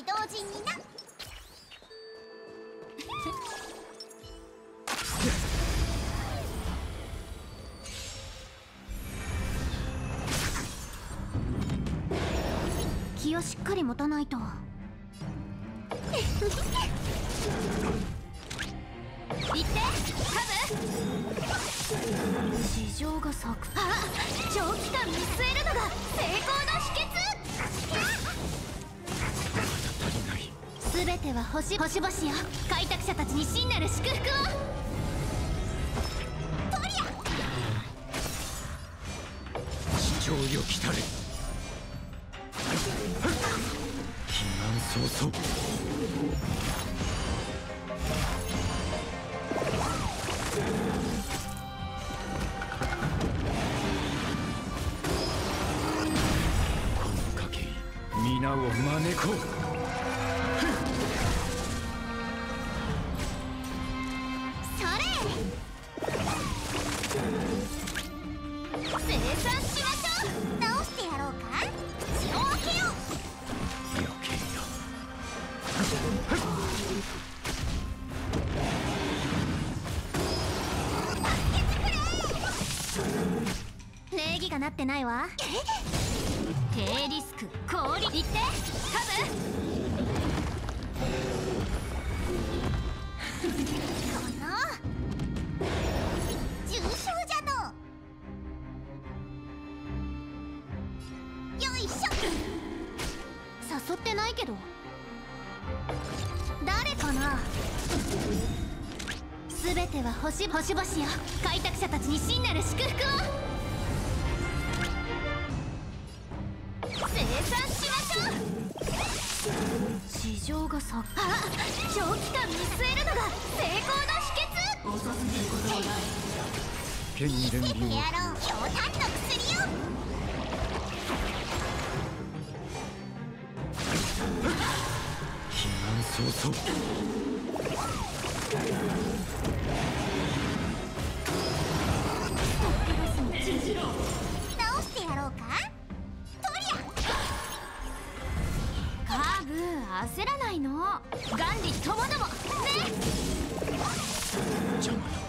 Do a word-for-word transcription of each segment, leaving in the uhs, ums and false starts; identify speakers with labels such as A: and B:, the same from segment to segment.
A: 同時にな。気をしっかり持たないと。行ってカブ。市場が咲く。あ、長期間見据えるのが成功の秘訣。全ては星星々よ。開拓者たちに真なる祝福を。とりゃ
B: 市長よ来たれ。避難早々。この賭け皆を招こう。
A: 生産しましょう。直してやろうか。血を分けよう。
B: 余計よ。
A: 助けてくれ。礼儀がなってないわ。低リスク高リ。行ってカブ。この重傷じゃの。よいしょ。誘ってないけど誰かな。全ては星星々よ。開拓者たちに真なる祝福を。生産しましょう。市場が咲く。あ、長期間見据えるのが成功の秘訣。遅すぎることはない。
B: 剣に連
A: 見せて
B: 輪を。
A: やろう。ひょうたんの薬よ。
B: 避難早々。
A: 直してやろうか。とりゃカーブ焦らないの。眼里ともどもね。
B: 邪魔だ。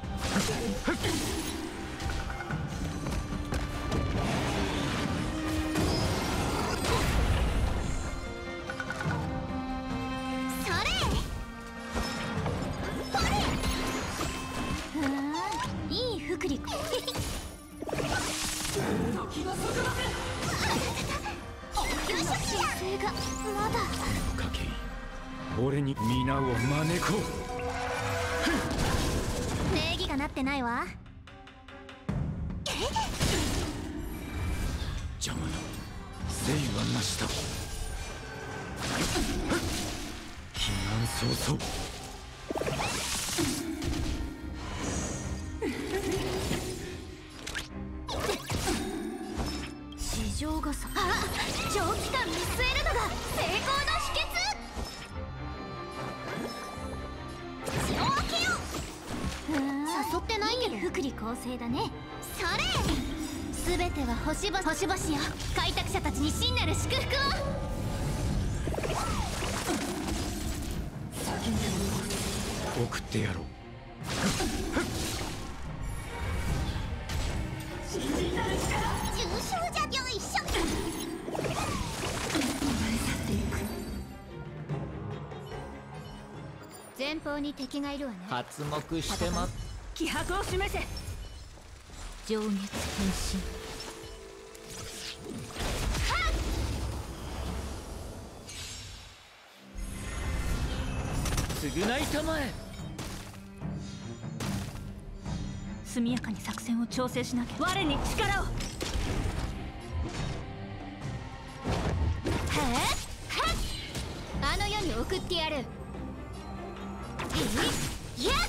A: いい福利。時がそこまで。救出性がまだ。
B: この賭け俺に皆を招こう。
A: 礼儀がなってないわ。
B: 邪魔だ。誠意はなしだ。避難早々。
A: 市場がさ。あ、長期間見据えるのが成功の秘訣。血を分けよう。誘ってないけど福利厚生だね。それ全ては星々星々よ。開拓者たちに真なる祝福を。
B: 送ってやろう。
A: 重傷じゃ。よいしょ。前方に敵がいるわね。
C: 発目してます。
D: 気迫を示せ。
A: 情熱変身。
C: 償いたまえ。
D: 速やかに作戦を調整しなきゃ。我に力を。
A: あの世に送ってやる。いや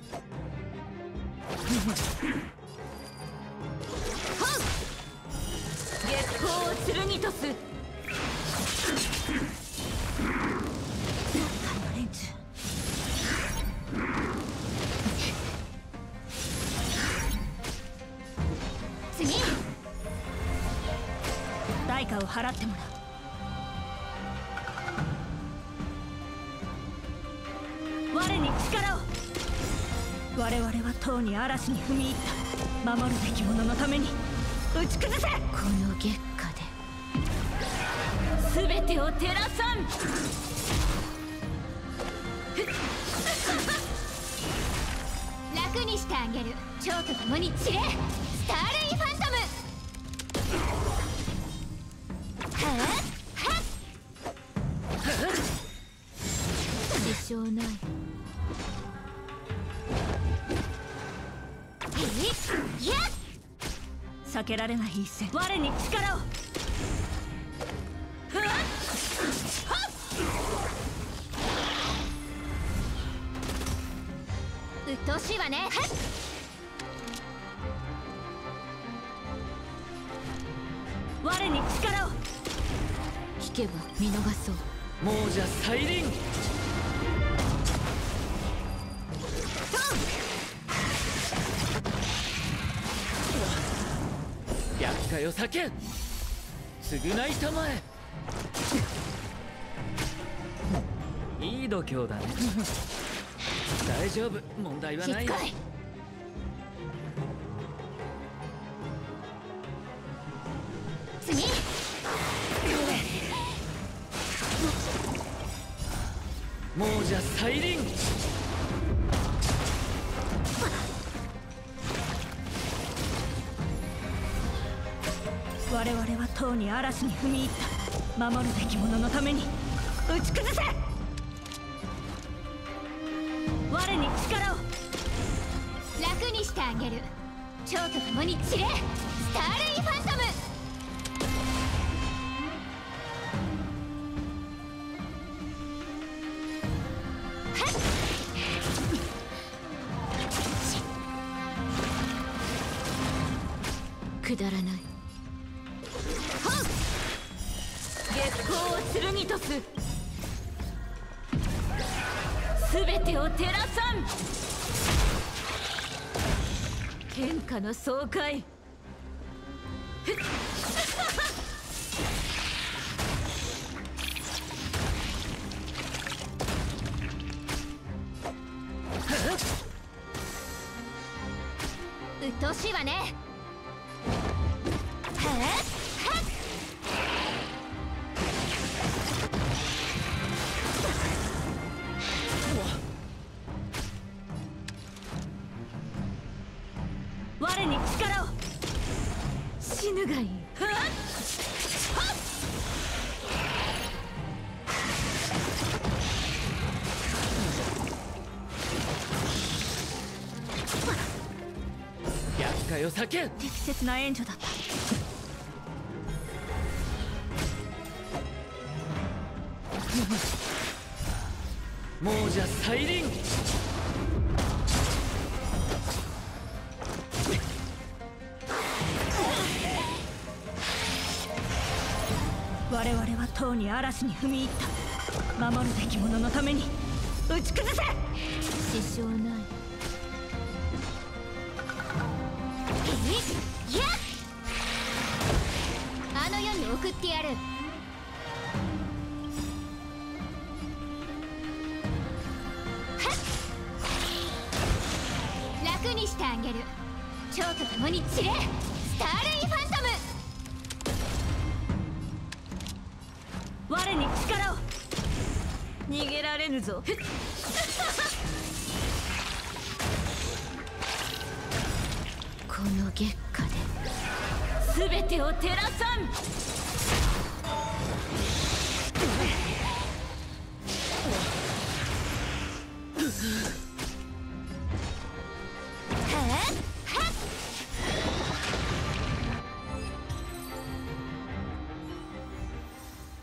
D: 月光を剣とす。この連中。
A: 次
D: 代価を払ってもらう。 我に力を。我々はとうに嵐に踏み入った。守るべき者のために打ち崩せ。この月下で全てを照らさん。
A: 楽にしてあげる。蝶と共に散れ。スターレイファントム。はっはっ支障ない。いやっ
D: 避けられない一戦。我に力を。
A: うっとうしいわね。
D: 我に力を。
A: 聞けば見逃そう。
C: 亡者再臨。厄介を避けん。償いたまえ。いい度胸だね。大丈夫、問題はない。
A: しっかり。次。
C: 亡者再臨。
D: 我々はとうに嵐に踏み入った。守るべき者のために打ち崩せ。我に力を。
A: 楽にしてあげる。蝶と共に散れ。スターレイファントム。くだらない。
D: 月光を剣とす。全てを照らさん。天下の爽快。
A: うっとうしいわね。はっはっ
D: 我に力を。死ぬがいい。
C: 厄介を避けん。
D: 適切な援助だった。
C: 亡者再臨。
D: 我々はとうに嵐に踏み入った。守るべき者のために打ち崩せ。
A: 支障ない。いやっあの世に送ってやる。楽にしてあげる。蝶と共に散れ。スターレイファントム。
D: 我に力を。逃げられぬぞ。
A: この月下で
D: 全てを照らさん。